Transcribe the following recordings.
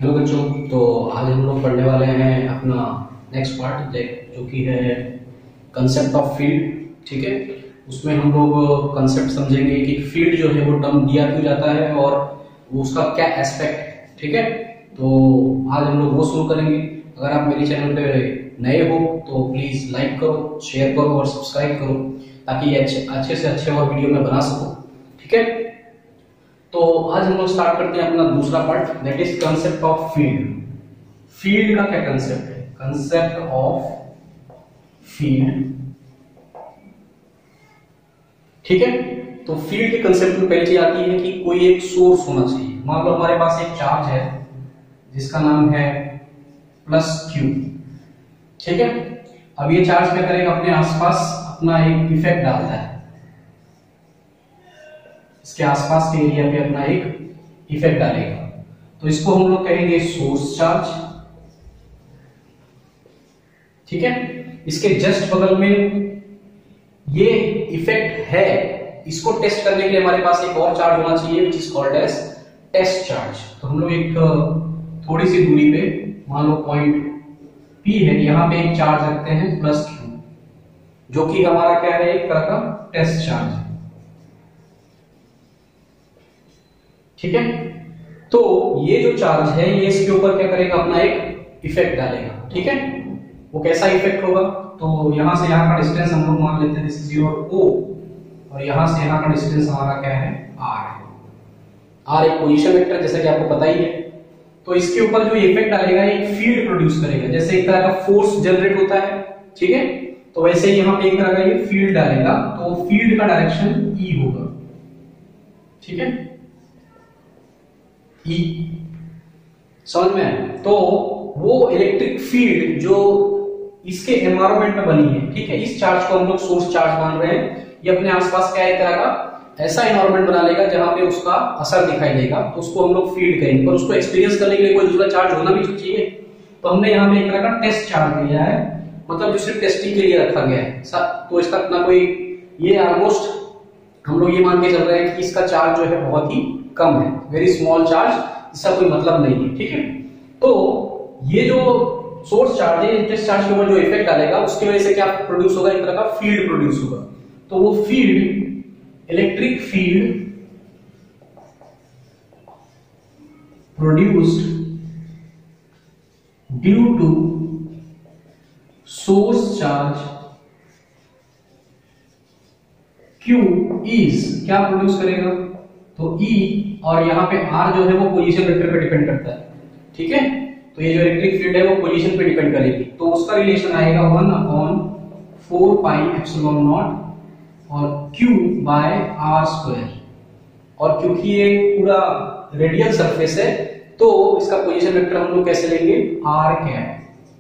Hello बच्चों, तो आज हम लोग पढ़ने वाले हैं अपना नेक्स्ट पार्ट जो कि है कंसेप्ट ऑफ फील्ड। ठीक है, उसमें हम लोग कंसेप्ट समझेंगे कि फील्ड जो है वो टर्म दिया क्यों जाता है और वो उसका क्या एस्पेक्ट है। ठीक है, तो आज हम लोग वो शुरू करेंगे। अगर आप मेरे चैनल पे नए हो तो प्लीज लाइक करो, शेयर करो और सब्सक्राइब करो ताकि ये अच्छे से अच्छे और वीडियो में बना सको। ठीक है, तो आज हम लोग स्टार्ट करते हैं अपना दूसरा part, that is concept of field. Field का क्या कंसेप्ट है? Concept of field. ठीक है, तो फील्ड के कंसेप्ट में पहली चीज आती है कि कोई एक सोर्स होना चाहिए। मान लो हमारे पास एक चार्ज है जिसका नाम है प्लस क्यू। ठीक है, अब ये चार्ज क्या करेगा? अपने आसपास अपना एक इफेक्ट डालता है, इसके आसपास के एरिया पे अपना एक इफेक्ट डालेगा, तो इसको हम लोग कहेंगे सोर्स चार्ज। ठीक है, इसके जस्ट बगल में ये इफेक्ट है, इसको टेस्ट करने के लिए हमारे पास एक और चार्ज होना चाहिए which is called as test charge. तो हम लोग एक थोड़ी सी दूरी पे, मान लो पॉइंट P है, यहां पे एक चार्ज रखते हैं प्लस Q, जो कि हमारा क्या है? एक तरह का टेस्ट चार्ज है। ठीक है, तो ये जो चार्ज है ये इसके ऊपर क्या करेगा? अपना एक इफेक्ट डालेगा। ठीक है, वो कैसा इफेक्ट होगा? तो यहां से यहां का डिस्टेंस हम लोग मान लेते हैं दिस इज योर O, और यहां से यहां का डिस्टेंस हमारा क्या है? R है। R एक पोजीशन वेक्टर जैसा कि आपको पता ही है। तो इसके ऊपर जो इफेक्ट डालेगा एक फील्ड प्रोड्यूस करेगा, जैसे एक तरह का फोर्स जनरेट होता है। ठीक है, तो वैसे ही यहां पे एक तरह का ये फील्ड डालेगा, तो फील्ड का डायरेक्शन E होगा। ठीक है, E समझ में आया? तो वो इलेक्ट्रिक फील्ड जो इसके एनवायरनमेंट में बनी है, ठीक है, इस चार्ज को हम लोग सोर्स चार्ज मान रहे हैं, ये अपने आसपास क्या है? तरह का ऐसा एनवायरनमेंट बना लेगा जहां पे उसका असर दिखाई देगा, तो उसको हम लोग फील्ड कहेंगे। पर उसको एक्सपीरियंस करने के लिए कोई दूसरा चार्ज होना भी चाहिए, तो हमने यहाँ पे एक तरह का टेस्ट चार्ज लिया है, मतलब जो सिर्फ टेस्टिंग के लिए रखा गया है। तो इसका अपना कोई ये ऑलमोस्ट हम लोग ये मान के चल रहे हैं कि इसका चार्ज जो है बहुत ही कम है, वेरी स्मॉल चार्ज, इसका कोई मतलब नहीं है। ठीक है, तो ये जो सोर्स चार्ज है, टेस्ट चार्ज के ऊपर जो इफेक्ट डालेगा उसकी वजह से क्या प्रोड्यूस होगा? एक तरह का फील्ड प्रोड्यूस होगा। तो वो field, electric field produced due to source charge Q is क्या प्रोड्यूस करेगा? तो E, और यहां पे R जो है वो पोजीशन वेक्टर पे डिपेंड करता है। ठीक है, तो ये जो इलेक्ट्रिक फील्ड है वो पोजीशन पे डिपेंड करेगी, तो उसका रिलेशन आएगा 1/4 पाई एप्सिलॉन नॉट और Q बाय R स्क्वायर। और क्योंकि ये पूरा रेडियल सरफेस है तो इसका पोजीशन वेक्टर हम लोग कैसे लेंगे? R cap,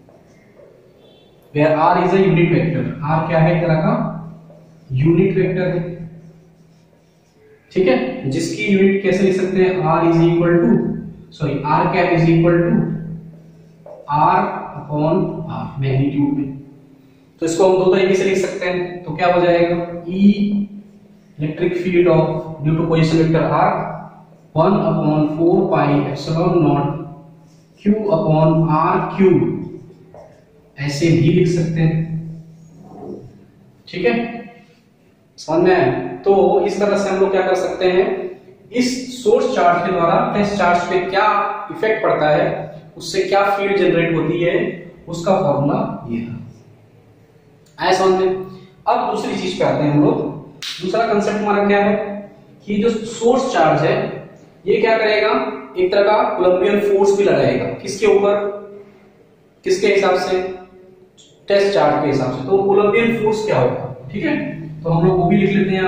where R is a unit vector. R क्या है? एक तरह का यूनिट वेक्टर है। ठीक है, जिसकी यूनिट कैसे लिख सकते हैं? R is equal to, sorry, R cap is equal to R upon R magnitude में। तो इसको हम दो तरीके से लिख सकते हैं, तो क्या हो जाएगा? E electric field of due to position vector R 1/4 pi epsilon naught Q upon R cube, ऐसे भी लिख सकते हैं। ठीक है, समझ में आया? तो इस तरह से हम लोग क्या कर सकते हैं, इस सोर्स चार्ज के द्वारा टेस्ट चार्ज पे क्या इफेक्ट पड़ता है, उससे क्या फील्ड जनरेट होती है, उसका फॉर्मूला ये है। आया समझ में? अब दूसरी चीज पे आते हैं हम लोग। दूसरा कंसेप्ट हमारा क्या है कि जो सोर्स चार्ज है ये क्या करेगा? एक तरह का कोलंबियन फोर्स भी लगाएगा। किसके ऊपर? किसके हिसाब से? टेस्ट चार्ज के हिसाब से। तो कोलंबियन फोर्स क्या होगा? ठीक है, तो हम लोग वो भी लिख लेते हैं।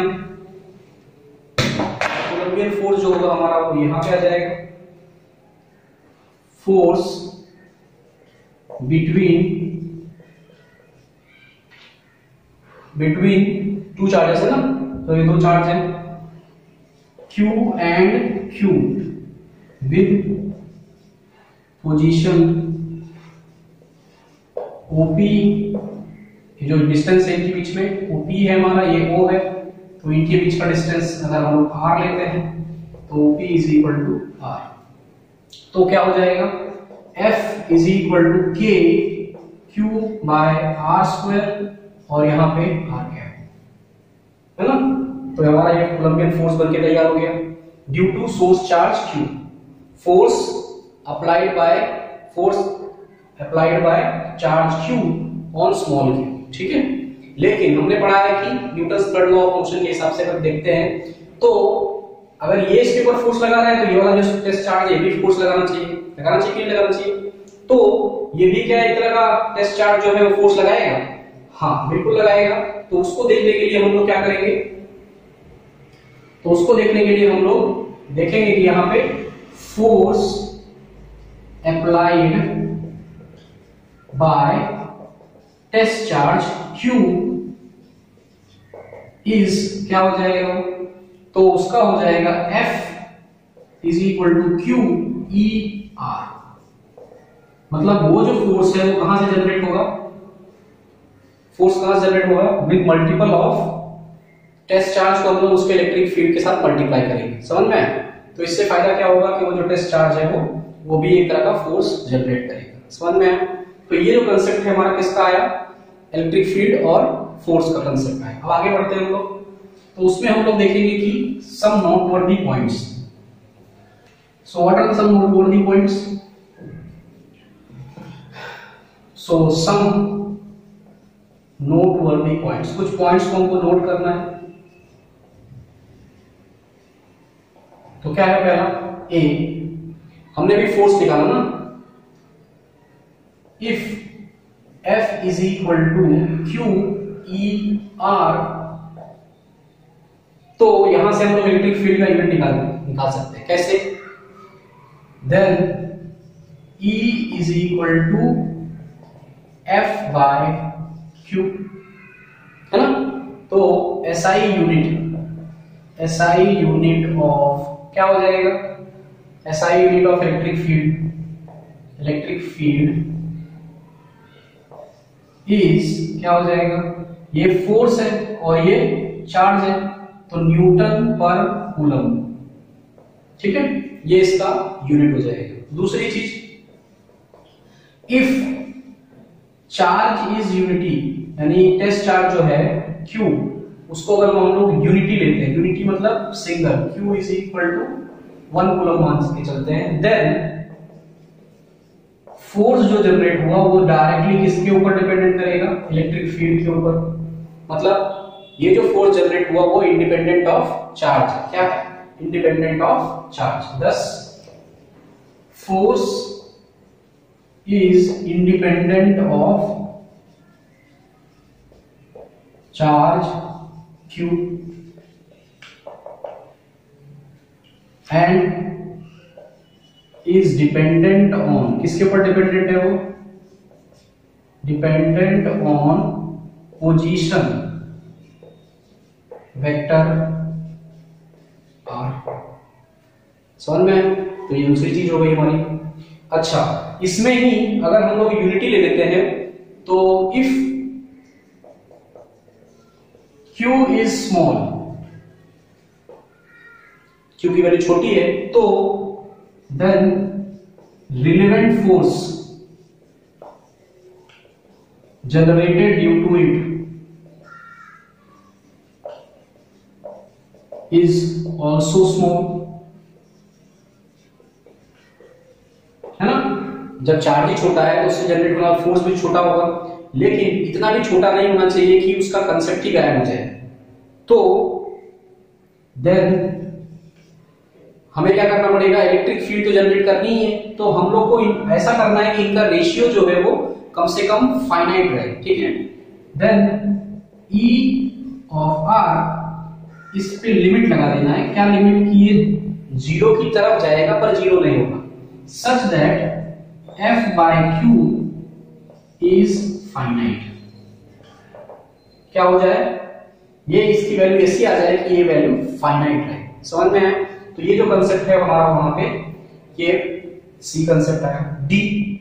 कोलंबियन फोर्स जो होगा हमारा वो यहां पे आ जाएगा, फोर्स बिटवीन टू चार्जेस है ना, तो ये दो चार्ज है Q and Q with position OP। ये जो डिस्टेंस है इनके बीच में OP है हमारा, ये O है, तो इनके बीच का डिस्टेंस अगर हम लोग R लेते हैं तो OP is equal to R। तो क्या हो जाएगा, F is equal to K Q by R square, और यहाँ पे आर क्या है ना। तो हमारा ये कोलंबियन फोर्स बनके तैयार हो गया। Due to source charge Q, force applied by charge Q on small q, ठीक है। लेकिन हमने पढ़ा है कि Newton's third law of motion के हिसाब से अगर देखते हैं तो अगर ये इसके ऊपर फोर्स लगा रहा है तो ये वाला जो टेस्ट चार्ज है ये भी फोर्स लगाना चाहिए कि नहीं लगाना चाहिए। तो ये भी क्या एक तरह का टेस्ट चार्ज जो है वो फोर्स लगाएगा, हाँ बिल्कुल लगाएगा। तो उसको देखने के लिए हम लोग क्या करेंगे, तो उसको देखने के लिए हम लोग देखेंगे कि यहां पे force applied by test charge Q is क्या हो जाएगा, तो उसका हो जाएगा F is equal to Q E R. मतलब वो जो फोर्स है वो कहां से जनरेट होगा, फोर्स कहां से जनरेट होगा, with multiple of test charge को हम लोग उसके इलेक्ट्रिक फील्ड के साथ मल्टीप्लाई करेंगे, समझ में आया। तो इससे फायदा क्या होगा कि वो जो टेस्ट चार्ज है वो भी एक तरह का फोर्स जनरेट करेगा, समझ में आया। तो ये जो कंसेप्ट है हमारा किसका आया, इलेक्ट्रिक फील्ड और फोर्स का कंसेप्ट आया। अब आगे बढ़ते हैं हम लोग, तो उसमें हम लोग देखेंगे कि some noteworthy points. So what are some noteworthy points, so some noteworthy points, कुछ पॉइंट्स को हमको नोट करना है। तो क्या है पहला, ए, हमने भी फोर्स निकाला ना, if F is equal to Q E R, तो यहां से हम लोग इलेक्ट्रिक फील्ड का यूनिट निकाल सकते हैं, कैसे, then E is equal to F by Q, है ना। तो SI यूनिट ऑफ क्या हो जाएगा, SI unit of electric field is क्या हो जाएगा, ये फोर्स है और ये चार्ज है, तो न्यूटन पर कूलम, ठीक है, ये इसका यूनिट हो जाएगा। दूसरी चीज, इफ चार्ज इज यूनिटी, यानी टेस्ट चार्ज जो है Q, उसको अगर हम लोग यूनिटी लेते हैं, यूनिटी मतलब single, Q is equal to 1 coulomb मान के चलते हैं, देन फोर्स जो जनरेट हुआ वो डायरेक्टली किसके ऊपर डिपेंडेंट करेगा, इलेक्ट्रिक फील्ड के ऊपर। मतलब ये जो फोर्स जनरेट हुआ वो इंडिपेंडेंट ऑफ चार्ज, क्या है, independent of charge. thus force is independent of charge Q and is dependent on, किसके ऊपर डिपेंडेंट है वो, dependent on position vector R, समझ में। तो ये दूसरी चीज हो गई हमारी। अच्छा, इसमें ही अगर हम लोग यूनिटी ले लेते हैं, तो if Q is small, Q की वैल्यू छोटी है, तो then relevant force generated due to it is also small, है ना। जब चार्ज ही छोटा है तो उससे जनरेट होने वाला फोर्स भी छोटा होगा, लेकिन इतना भी छोटा नहीं होना चाहिए कि उसका कंसेप्ट ही गायब हो जाए। तो देन हमें क्या करना पड़ेगा, इलेक्ट्रिक फील्ड तो जनरेट करनी ही है, तो हम लोग को ऐसा करना है कि इनका रेशियो जो है वो कम से कम फाइनाइट रहे, ठीक है। देन E ऑफ R, इस पे लिमिट लगा देना है, क्या लिमिट की, ये 0 की तरफ जाएगा पर 0 नहीं होगा, such that F by Q is finite. क्या हो जाए, ये इसकी वैल्यू ऐसी आ जाए कि ये वैल्यू फाइनाइट रहे, समझ में है। तो ये जो कंसेप्ट है हमारा वहां पे, ये सी कंसेप्ट आया। डी,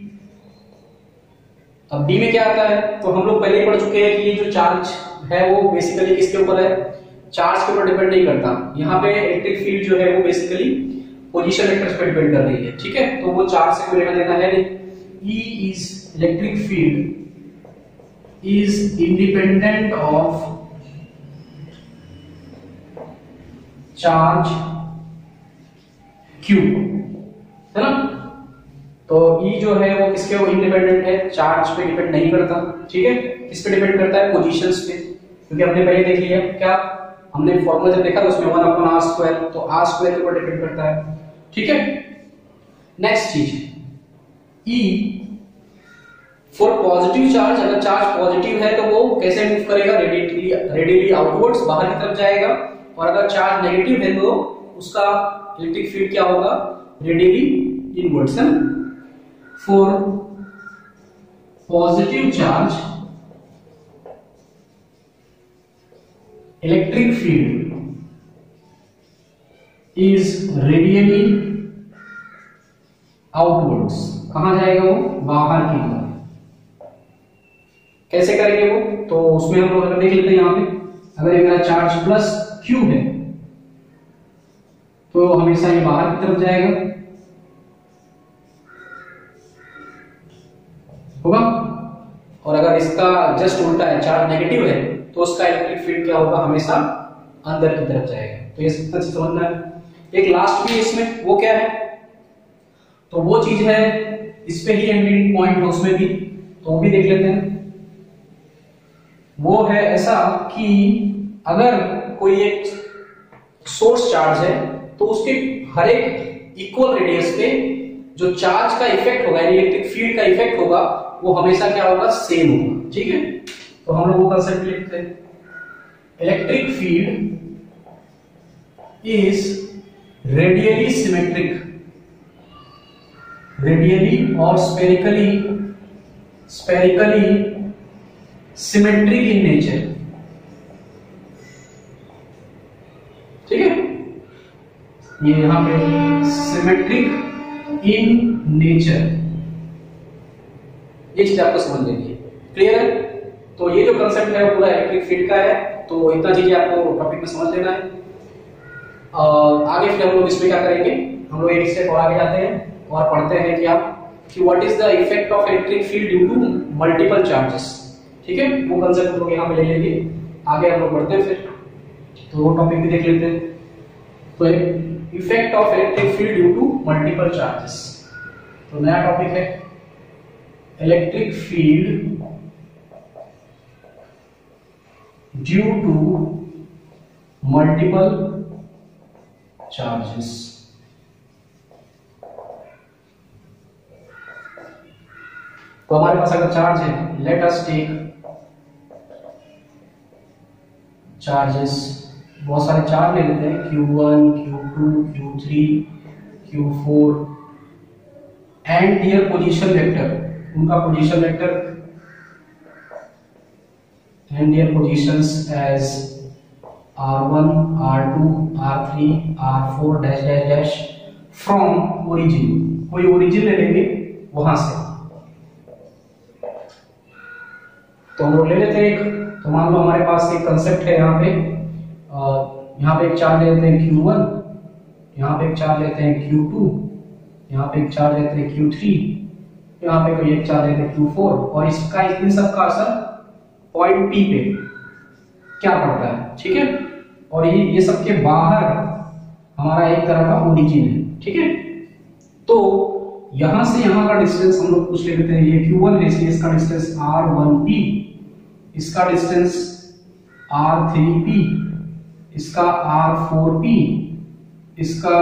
अब डी में क्या आता है, तो हम लोग पहले ही पढ़ चुके हैं कि ये जो चार्ज है वो बेसिकली किसके ऊपर है, चार्ज के ऊपर डिपेंड नहीं करता। यहाँ पे इलेक्ट्रिक फील्ड जो है वो बेसिकली पोजीशन वेक्टर्स पे डिपेंड कर रही है, ठीक है। तो वो चार्ज से कोई लेना देना है नहीं। E is electric field is independent of charge Q, है ना। तो E जो है वो किसके वो इंडिपेंडेंट है, चार्ज पे डिपेंड नहीं करता, ठीक है। किस पे डिपेंड करता है, पोजीशंस पे, क्योंकि हमने पहले देख लिया क्या, हमने फॉर्मूला जब देखा तो उसमें 1/r², तो r² के ऊपर डिपेंड करता है, ठीक है। नेक्स्ट चीज E फॉर पॉजिटिव चार्ज, अगर चार्ज पॉजिटिव है तो वो कैसे मूव करेगा, रेडियली आउटवर्ड्स, बाहर की तरफ जाएगा। और अगर चार्ज नेगेटिव है तो उसका इलेक्ट्रिक फील्ड क्या होगा, रेडियली इनवर्ड्स, है ना। For positive charge electric field is radially outwards, कहां जाएगा वो, बाहर की तरफ। कैसे करेंगे वो, तो उसमें हम लोग देख लेते हैं। यहां पे अगर ये मेरा चार्ज प्लस Q है तो हमेशा ये बाहर की तरफ जाएगा, होगा। और अगर इसका जस्ट उल्टा है, चार्ज नेगेटिव है, तो उसका इलेक्ट्रिक फील्ड क्या होगा, हमेशा अंदर की तरफ जाएगा। तो ये समझना है। एक लास्ट भी इसमें, वो क्या है, तो वो चीज है, इस पे ही एंडिंग पॉइंट है उसमें भी, तो वो भी देख लेते हैं। वो है ऐसा कि अगर कोई एक सोर्स चार्ज है तो उसके हर एक इक्वल रेडियस पे जो चार्ज का इफेक्ट होगा, इलेक्ट्रिक फील्ड का इफेक्ट होगा, वो हमेशा क्या होगा, सेम होगा, ठीक है। तो हम लोग वो कंसेप्ट लिखते हैं, electric field is radially symmetric, radially और स्फेरिकली सिमेट्रिक इन नेचर, ठीक है। ये यहां पे सिमेट्रिक इन नेचर, ये चीज आपको समझ लेनी है, क्लियर है। तो ये जो कंसेप्ट है वो पूरा इलेक्ट्रिक फील्ड का है, तो इतना चीजें आपको टॉपिक में समझ लेना है। आगे फिर हम लोग इसमें क्या करेंगे, हम लोग एक स्टेप और आगे जाते हैं और पढ़ते हैं कि what is the effect of electric field due to multiple charges, ठीक है। वो कंसेप्ट हम लोग यहाँ पे ले लेंगे, आगे हम लोग बढ़ते हैं फिर, तो वो टॉपिक भी देख लेते हैं। तो effect of electric field due to multiple charges, तो नया टॉपिक है electric field due to multiple charges. तो हमारे पास अगर चार्ज है, लेट अस टेक चार्जेस, बहुत सारे चार्ज ले लेते हैं, Q1, Q2, Q3, Q4 and their position vector, उनका position vector and their positions as R1, R2, R3, R4 dash dash dash from origin, कोई ओरिजिन ले लेंगे वहां से। तो हम लोग ले लेते हैं एक, तो मान लो हमारे पास एक कंसेप्ट है यहाँ पे एक चार्ज लेते हैं Q1, यहाँ पे एक चार्ज लेते हैं Q2, यहाँ पे एक चार्ज लेते हैं Q3, यहाँ पे कोई एक चार्ज लेते हैं Q4, और इसका इन सब का असर पॉइंट P पे क्या पड़ता है, ठीक है। और ये सबके बाहर हमारा एक तरह का ओरिजिन है, ठीक है। तो यहां से यहां का डिस्टेंस हम लोग कुछ ले लेते हैं, ये Q1 है इसलिए इसका डिस्टेंस R1P, इसका डिस्टेंस R3P, इसका R4P, इसका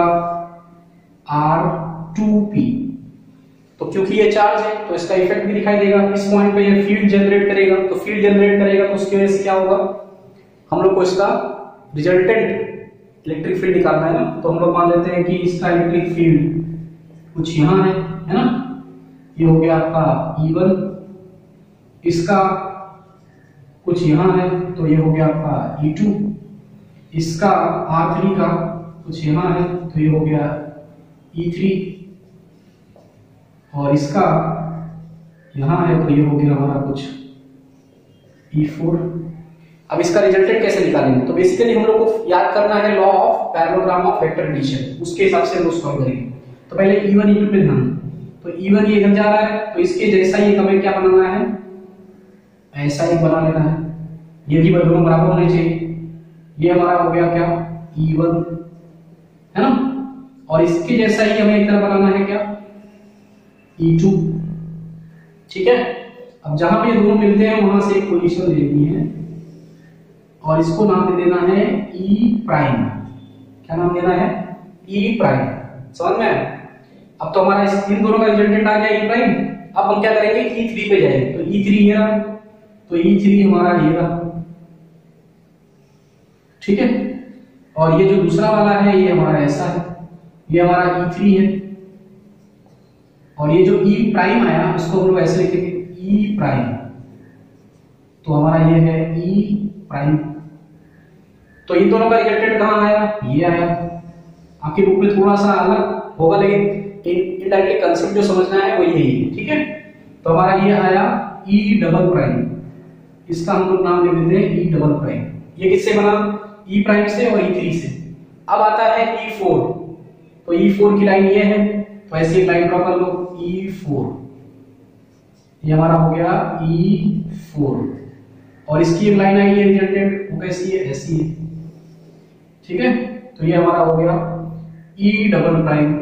R2P। तो क्योंकि ये चार्ज है तो इसका इफेक्ट भी दिखाई देगा, इस पॉइंट पे ये फील्ड जनरेट करेगा, तो फील्ड जनरेट करेगा तो उसकी वजह से क्या होगा, हम लोग को इसका रिजल्टेंट इलेक्ट्रिक फील्ड निकालना है ना। तो हम लोग मान लेते हैं कि इसका इलेक्ट्रिक फील्ड कुछ यहाँ है ना, ये हो गया आपका E1, इसका कुछ यहाँ है तो ये हो गया आपका E2, इसका R3 का कुछ यहाँ है तो ये हो गया E3, और इसका यहाँ है तो ये हो गया हमारा कुछ E4। अब इसका रिजल्टेंट कैसे निकालेंगे, तो बेसिकली हम लोग को याद करना है law of parallelogram of vector addition, उसके हिसाब से हम लोग सॉल्व करेंगे। तो पहले E1 E2 पे ध्यान, तो E1 ये इधर जा रहा है, तो इसके जैसा ही हमें क्या बनाना है, ऐसा ही बना लेना है, ये भी दोनों बराबर होने चाहिए। ये हमारा हो गया क्या, E1 है ना, और इसके जैसा ही हमें एक तरह बनाना है क्या, E2। ठीक है, अब जहां पे ये दोनों मिलते हैं वहां से एक पोजीशन लेनी है और इसको नाम दे देना है E प्राइम। क्या नाम देना है, E प्राइम। समझ में? अब तो हमारा इस इन दोनों का रिजल्टेंट आ गया E प्राइम। अब हम क्या करेंगे, E3 पे जाएंगे, तो E3 ये रहा, तो E3 हमारा ये रहा। ठीक है, और ये जो दूसरा वाला है ये हमारा ऐसा है, ये हमारा E3 है, और ये जो E प्राइम आया उसको हम लोग ऐसे लिखेंगे E प्राइम, तो हमारा ये है E प्राइम। तो इन दोनों का रिजल्टेंट कहां आया, ये आया। आपकी बुक में थोड़ा सा अलग होगा, लेकिन इनडायरेक्टली कंसेप्ट जो समझना है वो यही है। ठीक है, तो हमारा ये आया E डबल प्राइम, इसका हम लोग नाम दे देते हैं E डबल प्राइम। ये किससे बना, E प्राइम से और E3 से। अब आता है E4, तो E4 की लाइन ये है, तो ऐसी एक लाइन ड्रॉ कर लो E4, ये हमारा हो गया E4, और इसकी एक लाइन आई है रिजल्टेंट, वो कैसी है, ऐसी है। ठीक है, तो ये हमारा हो गया E डबल प्राइम।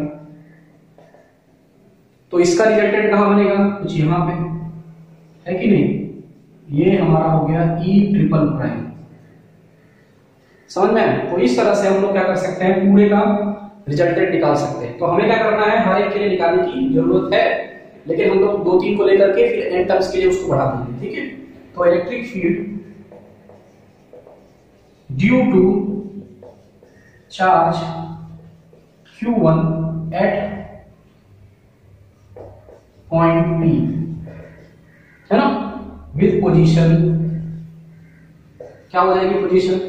तो इसका रिजल्टेंट कहां बनेगा, कुछ यहां पे है कि नहीं, ये हमारा हो गया E ट्रिपल प्राइम। समझ में? तो इस तरह से हम लोग क्या कर सकते हैं, पूरे का रिजल्टेंट निकाल सकते हैं। तो हमें क्या करना है, हर एक के लिए निकालने की जरूरत है, लेकिन हम लोग 2-3 को लेकर के फिर n टर्म्स के लिए उसको बढ़ा देंगे। ठीक है, तो electric field due to charge Q1 at point P, है ना, विद पोजीशन, क्या हो जाएगी पोजीशन,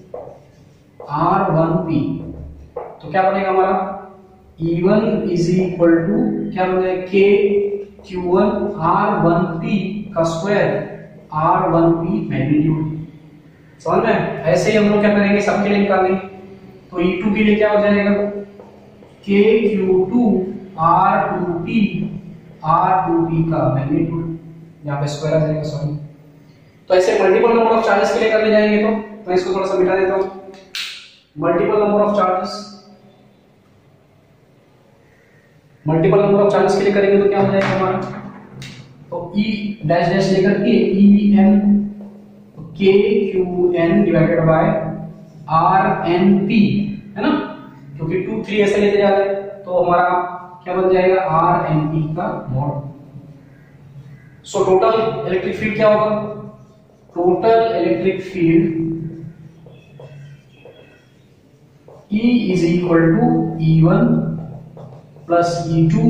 R1P। तो क्या बनेगा हमारा, E1 इज इक्वल टू क्या बनेगा, K Q1 R1P का स्क्वायर, R1P मैग्नीट्यूड। समझ में? ऐसे ही हम लोग क्या करेंगे, सबके लिए निकालेंगे। तो E2 के लिए क्या हो जाएगा, K Q2 R2P का मैग्नीट्यूड, यहाँ पे स्क्वायर आ जाएगा, सॉरी। तो ऐसे मल्टीपल नंबर ऑफ चार्जेस के लिए करने जाएंगे, तो मैं इसको थोड़ा सा मिटा देता हूं। मल्टीपल नंबर ऑफ चार्जेस के लिए करेंगे तो क्या हो जाएगा हमारा, तो E डैश डैश लेकर के EN K QN divided by RNP, है ना, क्योंकि 2 3 ऐसे लेते जा रहे हैं, तो हमारा क्या बन जाएगा, RNP का mod. So total electric field क्या होगा, total electric field E is equal to E1 plus E2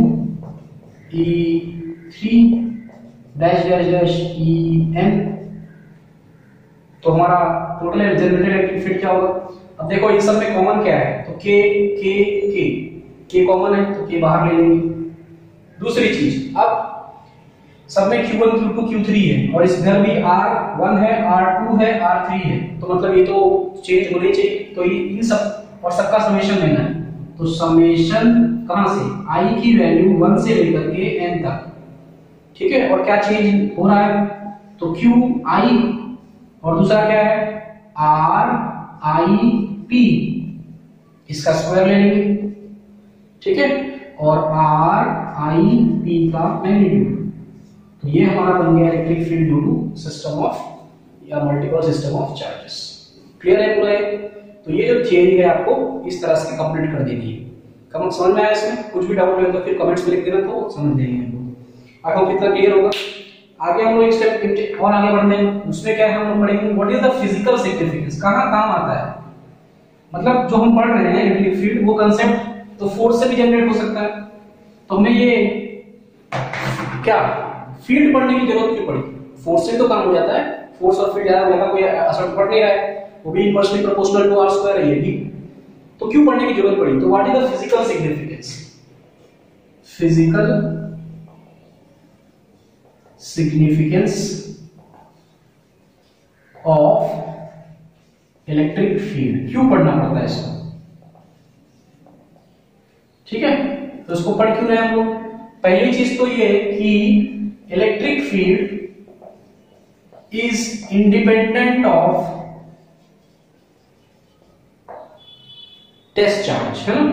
E3 dash dash dash En। तो हमारा टोटल जनरेटेड इलेक्ट्रिक फील्ड क्या होगा। अब देखो इन सब में कॉमन क्या है, तो K कॉमन है, तो K बाहर ले लेंगे। दूसरी चीज, अब सब में Q1 Q2 Q3 है, और इस घर भी R1 है, R2 है, R3 है, तो मतलब ये तो चेंज होने चाहिए, तो इन सब और सबका समेशन लेना है। तो समेशन कहां से, I की वैल्यू 1 से लेकर के n तक। ठीक है, और क्या चेंज हो रहा है, तो QI और दूसरा क्या है RIP, इसका स्क्वायर ले लेंगे। ठीक है, और RIP का मैग्नीट्यूड। तो ये हमारा बन गया electric field due to system of या multiple system of charges. Clear है पूरा? तो ये जो थियरी है आपको इस तरह से कंप्लीट कर देनी है। कमेंट समझ में आया इसमें? कुछ भी डाउट है तो फिर कमेंट्स में लिख देना, तो समझ लेंगे हम लोग। आई होप कितना क्लियर होगा। आगे हम लोग एक स्टेप और आगे बढ़ते हैं, उसमें क्या है हम लोग पढ़ेंगे what is the physical significance, कहां काम आता है। मतलब जो हम पढ़ रहे हैं इलेक्ट्रिक फील्ड, वो कांसेप्ट तो फोर्स से भी जनरेट हो सकता है, तो हमें ये क्या फील्ड पढ़ने की जरूरत क्यों पड़ी? फोर्स से तो काम हो जाता है, फोर्स और फील्ड ज्यादा होगा, कोई असर पड़ नहीं रहा है, वो भी inversely proportional to r square है, ये तो क्यों पढ़ने की जरूरत पड़ी? तो what is the physical significance, physical significance of electric field, क्यों पढ़ना पड़ता है इसको? ठीक है, तो इसको पढ़ क्यों रहे हैं हम लोग? पहली चीज तो ये कि electric field is independent of test charge, है ना,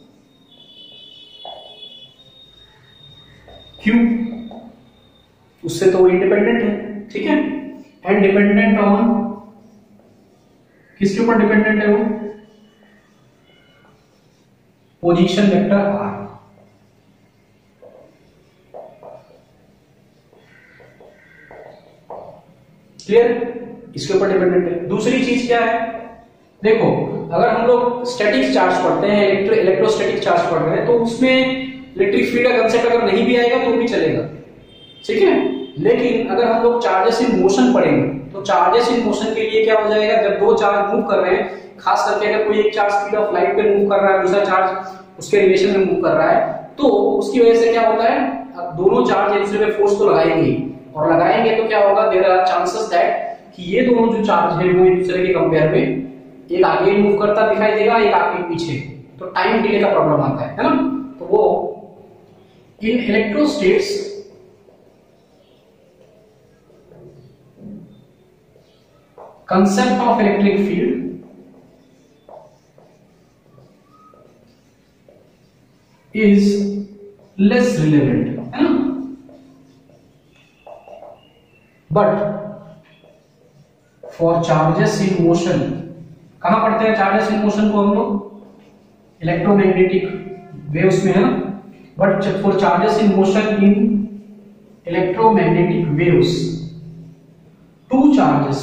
क्यों? उससे तो इंडिपेंडेंट है, ठीक है, एंड डिपेंडेंट ऑन, किसके ऊपर डिपेंडेंट है वो? Position vector r. क्लियर? इसके ऊपर डिपेंडेंट है। दूसरी चीज क्या है, देखो अगर हम लोग स्टैटिक चार्ज पढ़ते हैं, इलेक्ट्रोस्टैटिक चार्ज पढ़ रहे हैं, तो उसमें इलेक्ट्रिक फील्ड का कंसेप्ट अगर नहीं भी आएगा तो भी चलेगा, ठीक है। लेकिन अगर हम लोग चार्जेस इन मोशन पढ़ेंगे तो चार्जेस इन मोशन के लिए क्या हो जाएगा, जब दो चार्ज मूव कर रहे हैं, खास करके अगर कोई एक चार्ज स्पीड ऑफ लाइट पे मूव कर रहा है, दूसरा चार्ज उसके रिलेशन में मूव कर रहा है, तो उसकी वजह से क्या होता है, अब दोनों चार्ज एक दूसरे पे फोर्स तो लगाएंगे, और लगाएंगे तो क्या होगा, देयर आर चांसेस दैट कि ये दोनों जो चार्ज है वो एक दूसरे के कंपेयर में एक आगे मूव करता दिखाई देगा, एक आगे पीछे, तो टाइम डिले का प्रॉब्लम आता है ना। तो वो in electrostatics concept of electric field is less relevant, है ना, but for charges in motion, कहां पढ़ते हैं चार्जेस इन मोशन को हम लोग? इलेक्ट्रोमैग्नेटिक वेव्स में, है ना, but for charges in motion in electromagnetic waves, two charges,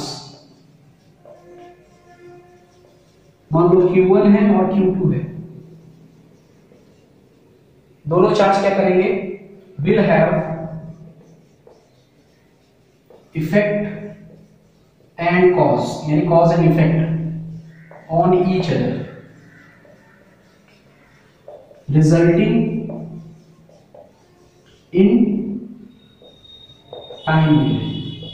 मान लो Q1 है और Q2 है, दोनों चार्ज क्या करेंगे, will have effect and cause, यानी cause and effect on each other, resulting in time delay.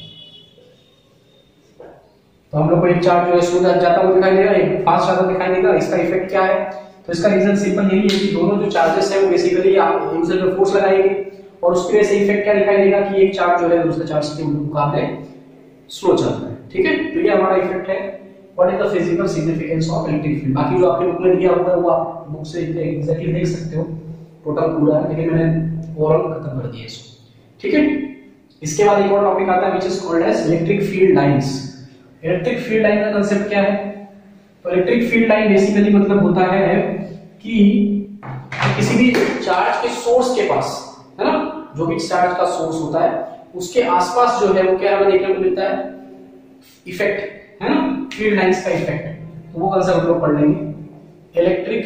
तो हम लोग को एक चार्ज जो है स्लो जाता हुआ दिखाई देगा, एक फास्ट जाता दिखाई देगा, इसका इफेक्ट क्या है? तो इसका रीजन सिंपल यही है कि दोनों जो चार्जेस है वो बेसिकली आप एक दूसरे पे फोर्स लगाएंगे, और उसकी वजह से इफेक्ट क्या दिखाई देगा कि एक चार्ज जो है दूसरे चार्ज के मुकाबले स्लो चलता है, ठीक है। तो ये हमारा इफेक्ट है। What is the physical significance of electric field? बाकी जो आपके बुक में दिया हुआ है वो आप बुक से एग्जैक्टली देख सकते हो, टोटल पूरा है, लेकिन मैंने ओवरऑल खत्म कर दिया इसको, ठीक है। इसके बाद एक और टॉपिक आता है which is called as electric field lines. Electric field line का कांसेप्ट क्या है? तो इलेक्ट्रिक फील्ड लाइन बेसिकली मतलब होता है कि किसी भी चार्ज के सोर्स के पास, है ना, जो भी चार्ज का सोर्स होता है उसके आसपास जो है वो क्या हमें देखने को मिलता है, इफेक्ट, है ना, फील्ड लाइंस का इफेक्ट। तो वो कांसेप्ट हम लोग पढ़ लेंगे, इलेक्ट्रिक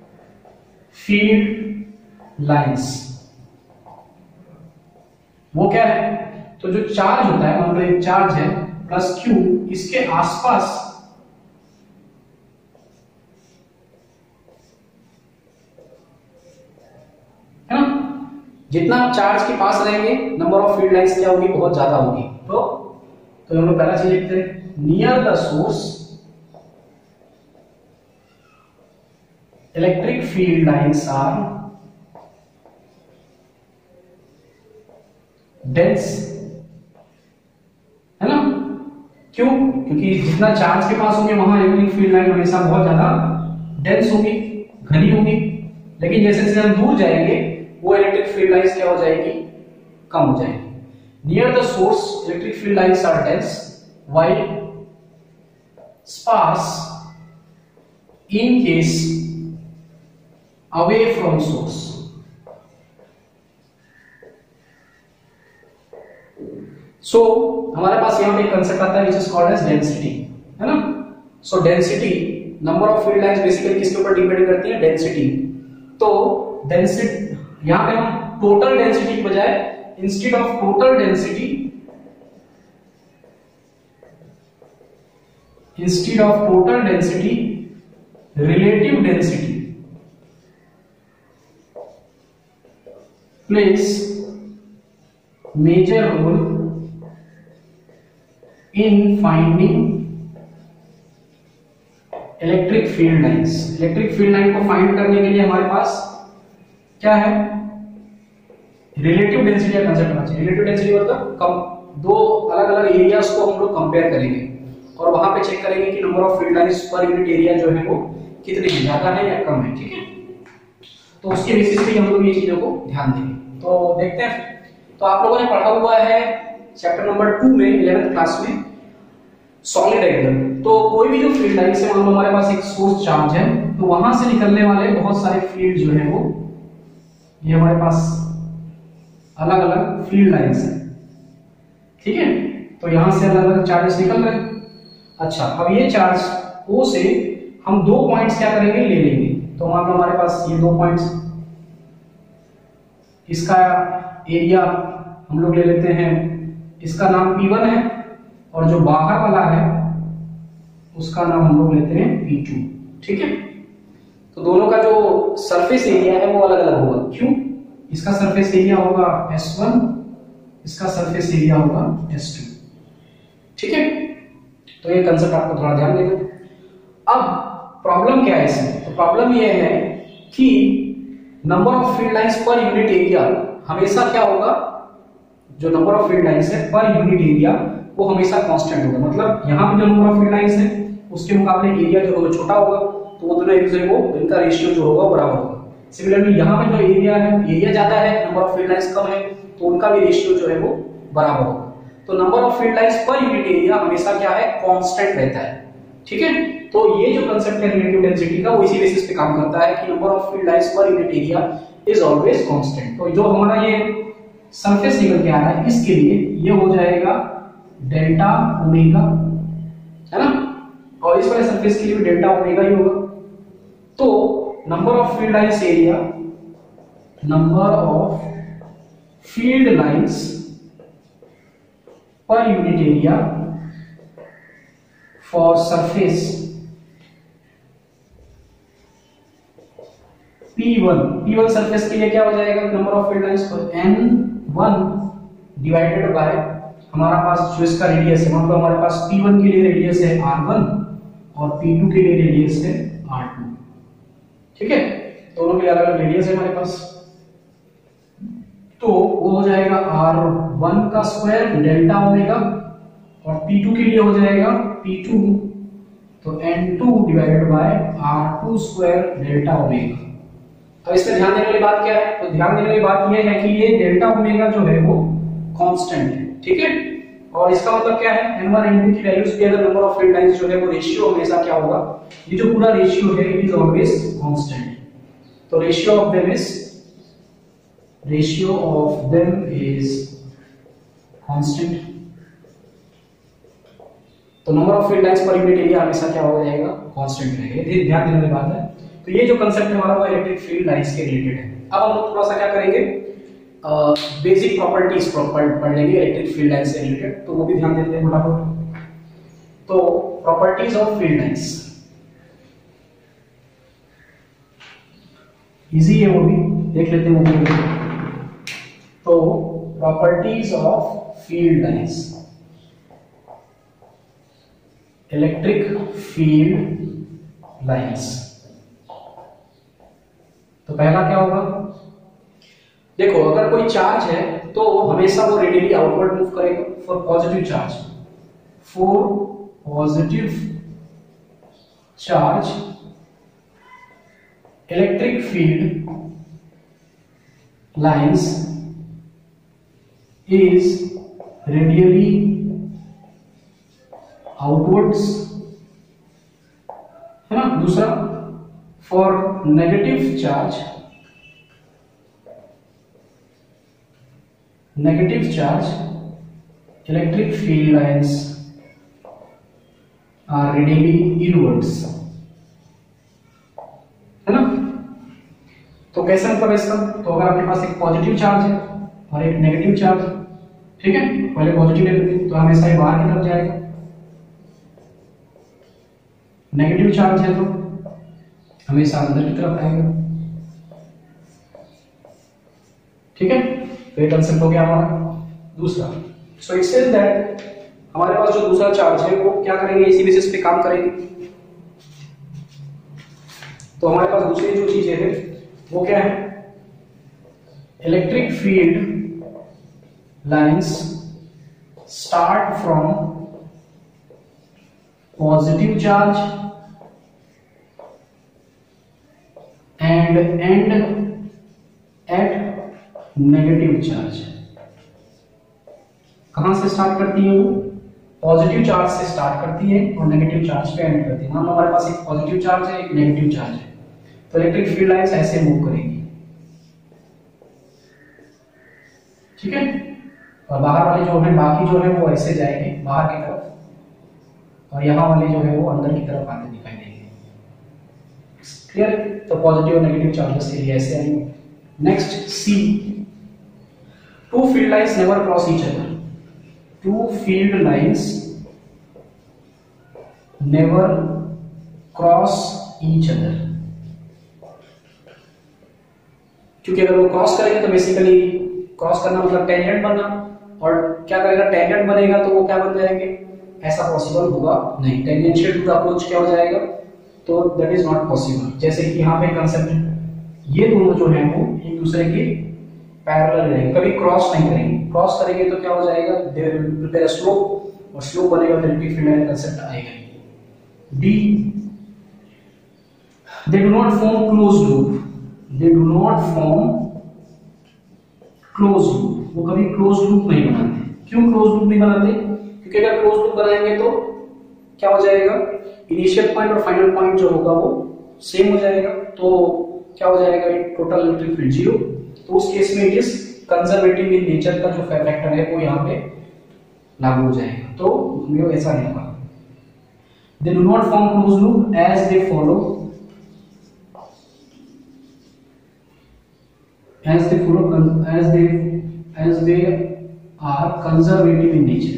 फील्ड लाइंस। वो क्या है? तो जो चार्ज होता है, मान लो एक चार्ज है प्लस Q, इसके आसपास है ना, जितना आप चार्ज के पास रहेंगे नंबर ऑफ फील्ड लाइंस क्या होगी, बहुत ज्यादा होगी। तो हम लोग पहला चीज लिखते हैं, near the source electric field lines are dense, है ना। क्यों? क्योंकि जितना चार्ज के पास होंगे वहां इलेक्ट्रिक फील्ड लाइन हमेशा बहुत ज्यादा डेंस होगी, घनी होगी। लेकिन जैसे जैसे हम दूर जाएंगे वो इलेक्ट्रिक फील्ड लाइंस क्या हो जाएगी, कम हो जाएगी। Near the source electric field lines are dense while sparse in case away from source. So हमारे पास यहां पे एक कंसेप्ट आता है which is called as density, है ना। So density, number of field lines basically किसके ऊपर डिपेंड करती है, डेंसिटी। तो डेंसिटी यहां पे हम टोटल डेंसिटी की बजाय instead of total density, relative density plays major role in finding electric field lines. Electric field line को फाइंड करने के लिए हमारे पास क्या है, रिलेटिव डेंसिटी का कंसेप्ट आना चाहिए। रिलेटिव डेंसिटी मतलब कम दो अलग अलग एरियाज को हम लोग कंपेयर करेंगे और वहां पे चेक करेंगे कि number of field lines per unit area जो है वो कितने हैं, ज्यादा है या कम है, ठीक है। तो उसके बेसिस पे हम लोग ये चीजों को ध्यान देंगे। तो देखते हैं, तो आप लोगों ने पढ़ा हुआ है चैप्टर नंबर 2 में 11th क्लास में सॉलिड डायग्राम। तो कोई भी जो फील्ड लाइन से मान लो हमारे पास एक सोर्स चार्ज है, तो वहां से निकलने वाले बहुत सारे फील्ड जो है वो ये हमारे पास अलग अलग फील्ड लाइंस है, ठीक है। तो यहां से अलग अलग चार्जेस निकल रहे हैं। अच्छा, अब ये चार्ज O से हम दो पॉइंट्स क्या करेंगे, ले लेंगे। तो मान लो हमारे पास ये दो पॉइंट्स, इसका एरिया हम लोग ले लेते हैं, इसका नाम P1 है और जो बाहर वाला है उसका नाम हम लोग लेते हैं P2, ठीक है। तो दोनों का जो सरफेस एरिया है वो अलग अलग होगा। क्यों? इसका सरफेस एरिया होगा S1, इसका सरफेस एरिया होगा S2, ठीक है। तो ये कंसेप्ट आपको थोड़ा ध्यान देना। अब प्रॉब्लम क्या है इसमें, तो प्रॉब्लम ये है कि number of field lines per unit area हमेशा क्या होगा, जो नंबर ऑफ फील्ड लाइंस है पर यूनिट एरिया वो हमेशा कांस्टेंट होगा। मतलब यहाँ पे जो नंबर ऑफ फील्ड लाइंस है उसके मुकाबले एरिया जो होगा छोटा होगा, तो वो दोनों एक दूसरे को इनका रेशियो जो होगा बराबर होगा। सिमिलरली यहाँ पे जो एरिया है, एरिया ज्यादा है, नंबर ऑफ फील्ड लाइंस कम है, तो उनका भी रेशियो जो है वो बराबर होगा। तो number of field lines per unit area हमेशा क्या है, कांस्टेंट रहता है, ठीक है। तो ये जो कंसेप्ट है रिलेटिव डेंसिटी का वो इसी बेसिस पे काम करता है कि number of field lines per unit area is always constant. तो जो हमारा ये सरफेस निकल के आ रहा है इसके लिए ये हो जाएगा डेल्टा ओमेगा, है ना, और इस वाले सरफेस के लिए भी डेल्टा ओमेगा ही होगा। तो number of field lines area, number of field lines per unit area for surface P1 surface के लिए क्या हो जाएगा, नंबर ऑफ फील्ड लाइंस पर N1 डिवाइडेड बाय हमारा पास जो इसका रेडियस है, मतलब हमारे पास P1 के लिए रेडियस है R1 और P2 के लिए रेडियस है R2, ठीक है। दोनों के अलग अलग रेडियस है हमारे पास। तो वो हो जाएगा R1 का स्क्वायर डेल्टा ओमेगा और P2 के लिए हो जाएगा P2 तो N2 divided by R2 square delta omega. अब इसमें ध्यान देने वाली बात क्या है, तो ध्यान देने वाली बात ये है कि ये डेल्टा ओमेगा जो है वो कांस्टेंट है, ठीक है। और इसका मतलब क्या है, N1 N2 की वैल्यूज पे अगर नंबर ऑफ फील्ड लाइंस जो है वो रेशियो हमेशा क्या होगा, ये जो पूरा रेशियो है इट इज ऑलवेज कांस्टेंट। तो ratio of them is constant. तो number of field lines per unit area हमेशा क्या हो जाएगा, कांस्टेंट रहेगा। ये ध्यान देने वाली बात है। तो ये जो कंसेप्ट है हमारा वो इलेक्ट्रिक फील्ड लाइंस के रिलेटेड है। अब हम लोग थोड़ा सा क्या करेंगे, बेसिक प्रॉपर्टीज पढ़ लेंगे इलेक्ट्रिक फील्ड लाइंस से रिलेटेड, तो वो भी ध्यान देते हैं फटाफट। तो properties of field lines easy है, वो भी देख लेते हैं वो भी। तो properties of field lines, electric field lines. तो पहला क्या होगा, देखो अगर कोई चार्ज है तो हमेशा वो रेडियली आउटवर्ड मूव करेगा। For positive charge electric field lines is radially outwards, है ना। दूसरा, for negative charge electric field lines are radially inwards, है ना। तो कैसे मतलब इसका, तो अगर आपके पास एक पॉजिटिव चार्ज है और एक नेगेटिव चार्ज, ठीक है, पहले पॉजिटिव ले लेते हैं तो हमेशा ये बाहर की तरफ जाएगा, नेगेटिव चार्ज है तो हमेशा अंदर की तरफ आएगा, ठीक है। तो ये कंसेप्ट हो गया हमारा दूसरा। सो इट सेज दैट हमारे पास जो दूसरा चार्ज है वो क्या करेंगे, इसी बेसिस पे काम करेंगे। तो हमारे पास दूसरी जो चीजें है वो क्या है, electric field lines start from positive charge and end at negative charge. कहां से स्टार्ट करती है? वो पॉजिटिव चार्ज से स्टार्ट करती है और नेगेटिव चार्ज पे एंड करती है। मान लो हमारे पास एक पॉजिटिव चार्ज है, एक नेगेटिव चार्ज है, तो इलेक्ट्रिक फील्ड लाइंस ऐसे मूव करेगी, ठीक है। और बाहर वाले जो है, बाकी जो है वो ऐसे जाएंगे बाहर की तरफ, और यहाँ वाले जो है वो अंदर की तरफ आते दिखाई देंगे। क्लियर? तो पॉजिटिव और नेगेटिव चार्जेस के लिए ऐसे आएंगे। Next C, two field lines never cross each other. Two field lines never cross each other. क्योंकि अगर वो क्रॉस करेंगे तो बेसिकली क्रॉस करना मतलब टेंजेंट बनना, और क्या करेगा? टेंजेंट बनेगा तो वो क्या बन जाएंगे? ऐसा पॉसिबल होगा नहीं। टेंजेंशियल टू द अप्रोच क्या हो जाएगा? तो दैट इज नॉट पॉसिबल। जैसे कि यहाँ पे कंसेप्ट, ये दोनों जो है वो एक दूसरे के पैरेलल रहेंगे, कभी क्रॉस नहीं करेंगे। क्रॉस करेंगे तो क्या हो जाएगा? They will prepare a slope, और स्लोप बनेगा तो इलेक्ट्रिक फील्ड लाइन कंसेप्ट आएगा। D, they do not form closed loop. They do not form closed loop. वो कभी क्लोज्ड लूप नहीं बनाते। क्यों क्लोज्ड लूप नहीं बनाते? क्योंकि अगर क्लोज्ड लूप बनाएंगे तो क्या हो जाएगा? इनिशियल पॉइंट और फाइनल पॉइंट जो होगा वो सेम हो जाएगा, तो क्या हो जाएगा? Total electric field zero. तो उस केस में it is conservative in nature का जो फैक्टर है वो यहाँ पे लागू हो जाएगा, तो ये ऐसा नहीं होगा। They do not form closed loop as they follow as they are conservative in nature।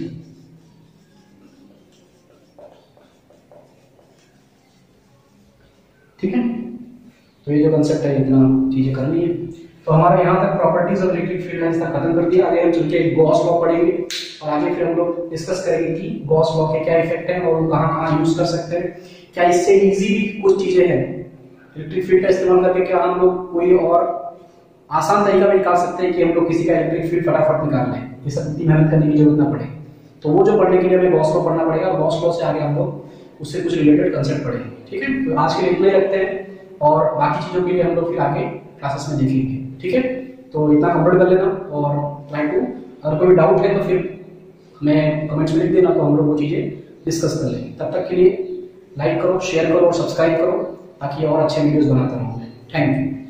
ठीक है, तो ये जो कंसेप्ट है इतना चीजें करनी है। तो हमारा यहाँ तक properties of electric field lines का खत्म कर दिया। आगे हम चल के गॉस लॉ पढ़ेंगे, और आगे फिर हम लोग डिस्कस करेंगे कि गॉस लॉ के क्या इफेक्ट है और कहाँ कहाँ यूज कर सकते हैं। क्या इससे इजी भी कुछ चीजें हैं इलेक्ट्रिक फील्ड का इस्तेमाल करके? क्या हम लोग कोई और आसान तरीका भी निकाल सकते हैं कि हम लोग किसी का इलेक्ट्रिक फील्ड फटाफट निकाल लें, ये सब इतनी मेहनत करने की जरूरत ना पड़े? तो वो जो पढ़ने के लिए हमें गॉस लॉ पढ़ना पड़ेगा, और गॉस लॉ से आगे हम लोग उससे कुछ रिलेटेड कंसेप्ट पढ़ेंगे। ठीक है, तो आज के लिए इतना ही रखते हैं, और बाकी चीजों के लिए हम लोग फिर आगे क्लासेस में देखेंगे। ठीक है, तो इतना कंप्लीट कर लेना, और ट्राई टू, अगर कोई डाउट है तो फिर हमें कमेंट्स में लिख देना, तो हम लोग वो चीजें डिस्कस कर लेंगे। तब तक के लिए लाइक करो, शेयर करो और सब्सक्राइब करो, ताकि और अच्छे वीडियोस बनाता रहूँ। Thank you.